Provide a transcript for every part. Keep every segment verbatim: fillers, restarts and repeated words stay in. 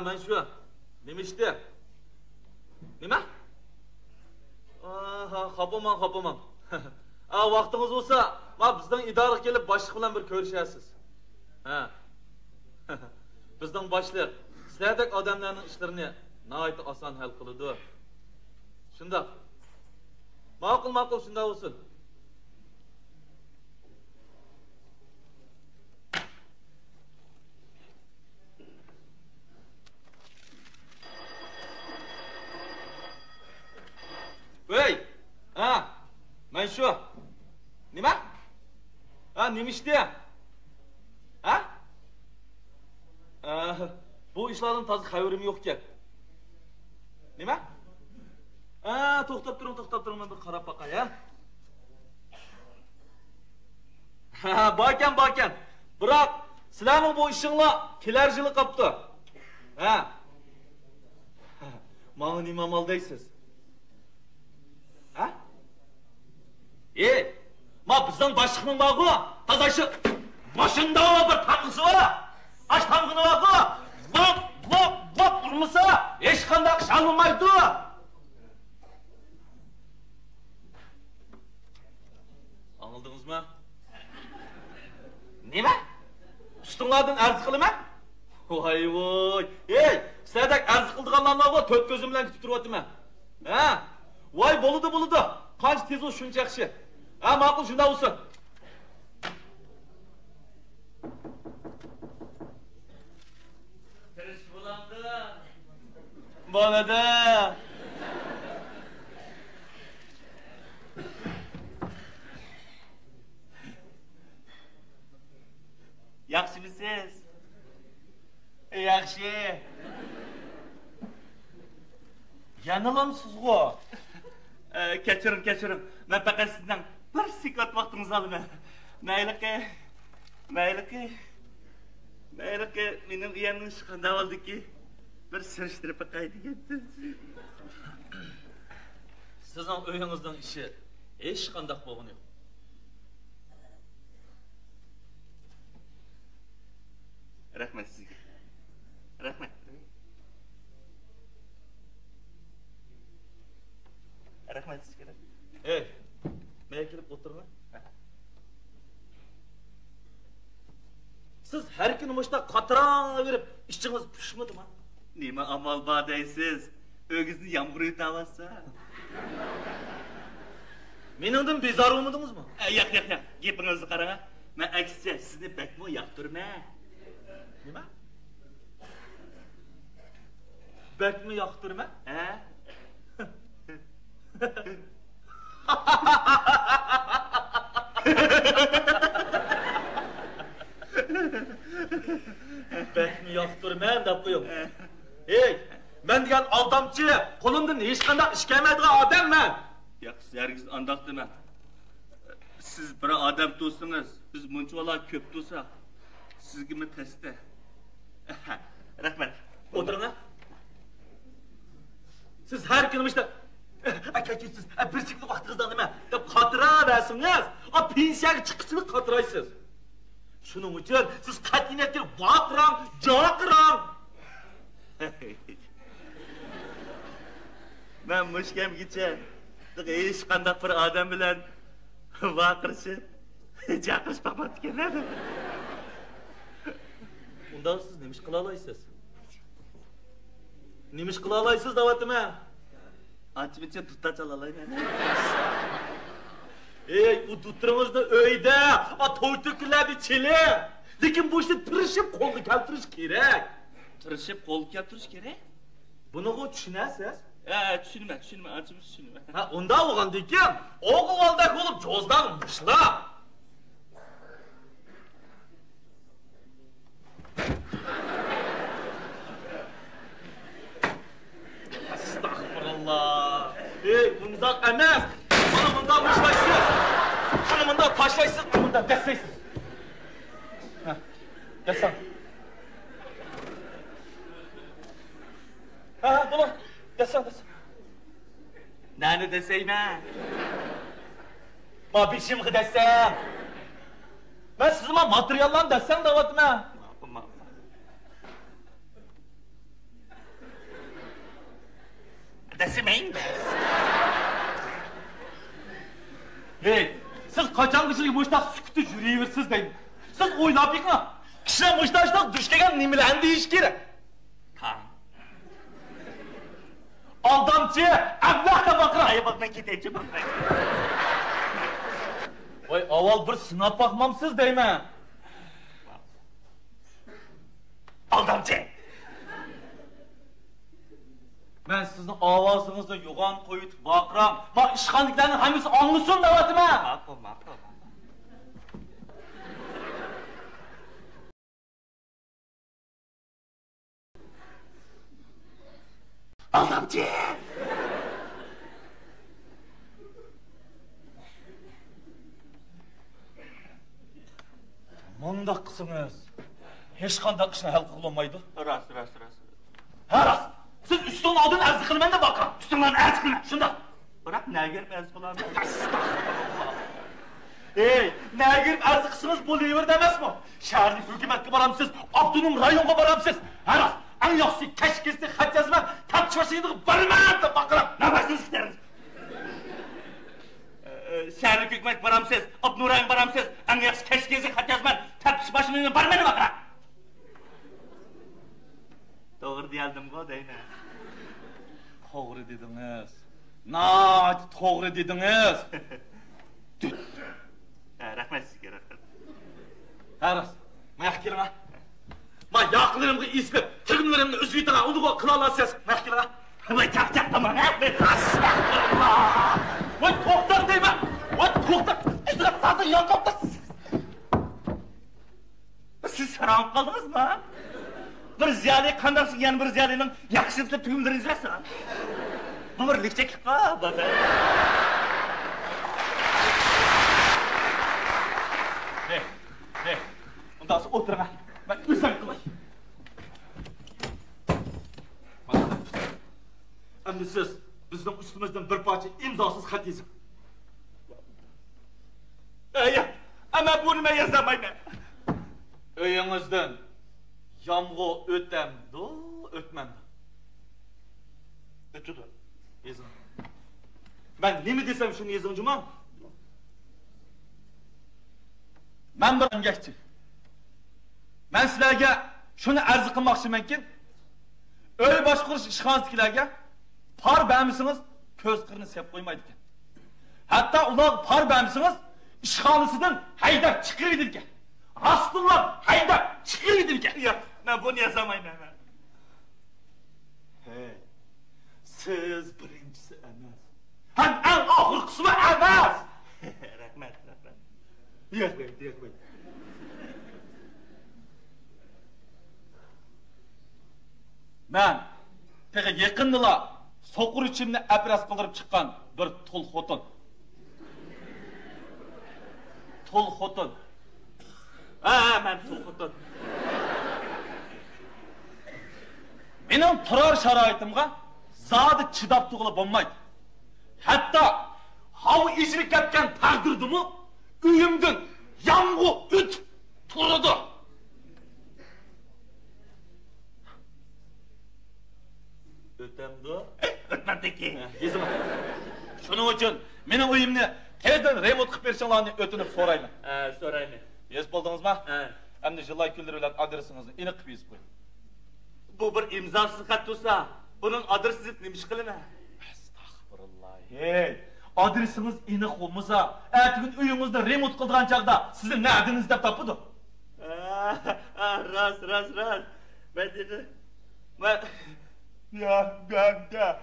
men shu. Nima ishda? Nima? Aha, xapaman, xapaman. A, vaqtingiz bo'lsa, ma bizning idoraga kelib boshliq bilan bir ko'rishasiz. Ha. Bizning boshliq sizlardek odamlarning ishlarini nihoyat oson hal qiladi. Shundoq. Ma'qul, ma'qul, shunday bo'lsin. Hey! Ha! Men shu. Nima? Ha, nima ishda? Ha? Bu ishlardan toza xabarim yo'q-ku. Nima? Ha, to'xtab turing, to'xtab turing, men bir qarab boqay, ha. Ha, borkan, borkan. Biroq sizlarning bu ishinglar kelar yili qopti. Ha. Mana nima mal deysiz? Ha? Ey, ma bizning boshliqning bog'i, toza shu boshында bir taqisi var. Aç tavgını bakı, vop vop vop vurmasa hech qanday ish olmaydi. Anladınızmı? Nima? Ustinglardan arz qilma? Voy voy. Ey, sizlardak arz qildiganlarni va to'rt ko'zim bilan kutib turyapman. Ha? Voy bo'ldi bo'ldi. Qancha tez bo'l shuncha yaxshi. Ha, ma'qul shunday bo'lsin. Bana da. Yaxshi misiz? Yaxshi. Yanalamsizg'u? Kechiring, kechiring. Men faqat sizdan bir sekund vaqtingizni olaman. Mayli-ki, mayli-ki. Mayli-ki, mening uyimning ishi qanday bo'ldiki? Bir sirishtirib bakay degandi. Sizning uyingizning ishi hech qanday bo'lgani yo'q. Rahmat sizga. Rahmat. Rahmat sizga. Ey, menga kelib o'tirma. Siz har kuni mushta qatirang berib ishingiz pushmadimi? Nima amal bor deysiz? O'gizni yomg'ir yutavasa. Meningdan bezor bo'lmadingizmi? Yo'q, yo'q, yo'q. Gapingizni qarang. Men aksiya sizni bakmo yoqtirman. Nima? Bakmo yoqtirman? Ha? Bakmo yoqtirman deb qo'ying. Ey, men degan aldamchi, qo'limdan hech qanday ish kelmaydigan odamman. Yo'q, sizlarga andoq dema. Siz bir odam do'stingiz, biz bunchalar ko'p do'stlar. Sizga mi testa? Rahmat. O'tiring. Siz har kuni ishda aka-aka siz bir sikli vaqtingizdan nima deb xotiraverasiz. O pensiyaga chiqishni xotiraysiz. Shuning uchun siz qat'iyatga vaqirang, joqirang. Men mushkamgacha hech qanday bir odam bilan vaqirishib, jaqirishib topatganlar. Unda siz nima ish qila olasiz? Nima ish qila olasiz deyapman. Achmicha dutta chala olayman. Ey, u duttiringizni uyda, o to'y to'kilarni chili. Lekin bu ishni tirishib qo'lga keltirish kerak. Tirishib qo'lga keltirish kerak? Buni ku tushunasiz? Ha, tushunman, tushunman, achim tushunman. Ha, unda o'g'andikin, o'g'ilda bo'lib jo'zdan mushla. Astagfirullah. Ey, bundoq emas. Buni bundoq mushlaysiz. Buni bundoq tashlaysiz, bundoq daslaysiz. Ha, dasam. Ha, bunu desem desem. Nani deseyim? Ma bir şey mi desem? Ben sizime materyallan desem de vatma. Desimeyin be. Hey, siz kaçan kişilik boşta sükutu yürüyüversiz deyin. Siz oynap yıkın. Kişiler boşta işte düşkegen nimelen deyiş gerek. Tamam. Aldamcı, ablah da bakın. Ay bak ben gideceğim bak ben. Vay aval bir sınap bakmamsız deyme. Aldamcı. Ben sizin avazınızı yoğan koyup bakıram. Bak işkanlıklarının hangisi anlısın da vatım ha. Mako mako. Aldamcı. Mundaq qısınız. Heç qandaq işini hal qılınmaydı. Rast rast rast. Ha rast. Siz üstün aldın ərzikini mən də bakıram. Üstünden erzkine. Şunda. Bırak ne girip erzkulan. Ey, nə girib ərzikisiniz buluyor demez mi? Şəhərlik hükümetki baramsız, Abdunum rayonga baramsız. Ha rast. En yaxşı keşkesi xat yazma, tartışmasıydı barımayam da bakıram. Ne yaparsınız isteriniz? Ee, şehirlik hükümet baramsız, Abnuray'ın baramsız, en yaxşı keşkezi kat yazman, tartış başımın barmeni bakıram. Doğru diyaldım bu değil mi? Doğru dediniz. Naat doğru dediniz. Ha, rahmet sizge rahmet. Ha rast. Mayak gelin ha. Ma yaqlarımı izlep, tügümlerimni üzüytüne uluğa kılalasız. Mayak gelin ha. Vay çak çak tamam ha? Astagfirullah. Vay toktak deyme. Vay toktak. İşte zaten yan toktak. Siz saran kaldınız mı ha? Bir ziyade kandarsın yani bir ziyadenin yakışıklı tügümleri izlesin ha? Bu bir likçeklik ha baba. Ne? Ne? Ondan sonra oturun ha. Ben üzem kılay. Endi siz bizden üstümüzden bir parça imzasız xat yazın. Ey, ama bunu ben yazamayım. Öyünüzden yamğı ötemdi, ötmemdi. Ötüdü. Yazın. Ben ne mi desem şunu yazın cuma? Ben bir emgekçi. Ben sizlerge şunu arzu kılmak mümkün. Öyle başkuruş işhanızdakilerge par beğenmişsiniz, köz kırını sep koymaydı ki. Hatta ular par beğenmişsiniz, işhanısından haydar çıkırıydı ki. Rastlılar haydar çıkırıydı ki. Yok, ben bunu yazamayım hemen. Hey, siz birincisi emez. Hem en ahır kısmı emez. Rahmet, rahmet. Diyekmeyin, diyekmeyin. Ben peki yakındıla sokur içimde ebras kıldırıp çıkan bir tul xotun. Tul xotun. Ha, ben sulhutun. Benim turar şaraitimga zadı çidap tuğula bulmaydı. Hatta hav icrik etken takdirdi uyumdun yamgu üt turudu. Ötemdi. Ötmemdi ki. Yazım. Şunun için benim uyumni tezden remont kıp versinlerini ötünüp sorayım. Ha, sorayım. Yazıp buldunuz mu? Ha. Hem de jılay küldürü bilen adresinizni inik kıp yazıp koyun. Bu bir imzasız kat olsa, bunun adresi neymiş kılına? Estağfurullah. Hey, adresiniz inik olmasa, ertesi gün uyumuzda remont kıldıran çağda sizin ne adınız da tapıdı? Ha, ha, rast, rast, rast. Ben dedim, ben... Ya, ben de.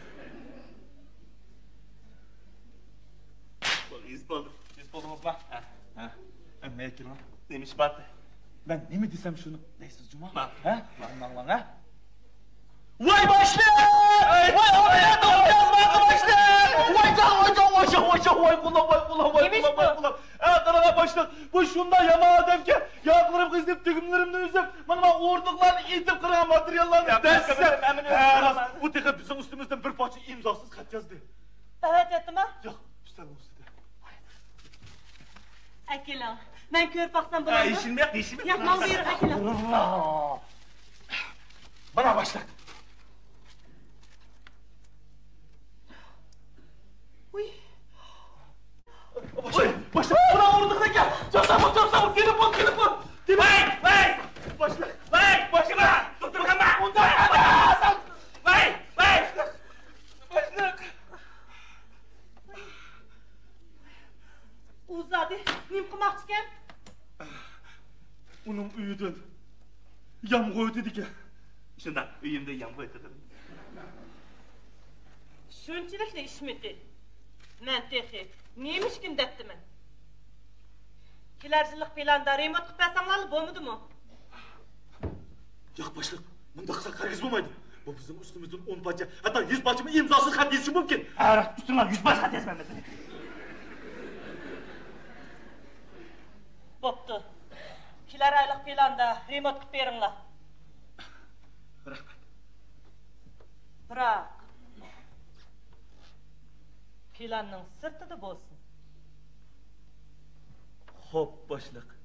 Bak, iz buldum. Siz buldunuz mu? Ha. Ha. Ne ekil lan? Neymiş battı? Ben ne mi desem şunu? Neysiz Cuma? Bak. Ha? Lan lan lan ha? Vay başlı! Vay oraya doğru yazma başlı! Vay can vay can vay can vay can vay kula vay kula vay Neymiş kula vay bu? kula. Ha kırana başlı. Bu şunda yama adam ki yağlarım kızıp tügümlerimle üzüp bana uğurduklarını itip kıran materyallarını Ya, derse. ben- ben- ben- Ha, ben- bu tek bizim üstümüzden bir parça imzasız kat yazdı. Evet ettim ha? Yok üstelik üstüne. Akila. Ben kör baksam Ha, bulamam. işin yok, işin yok. Yapmam buyur Akila. Allah! Bana başla. Yamgı ötedi ki. Şunda uyumda yamgı ötedim. Şunçilikle işmeti. Men tehi, neymiş gün deptimin? Kilercilik planda remote kıpyasanlarlı boğmudu mu? Yak başlık, bunda kısa kargız bulmaydı. Bu bizim üstümüzün on parça, hatta yüz parçamı imzasız kat yazışı mümkün. Eğer üstüne yüz baş kat yazmam lazım. Boptu. Kiler aylık planda remote kıpyarınla. Rahmet. Bırak. Planның sırtı da bolsun. Hop başlık.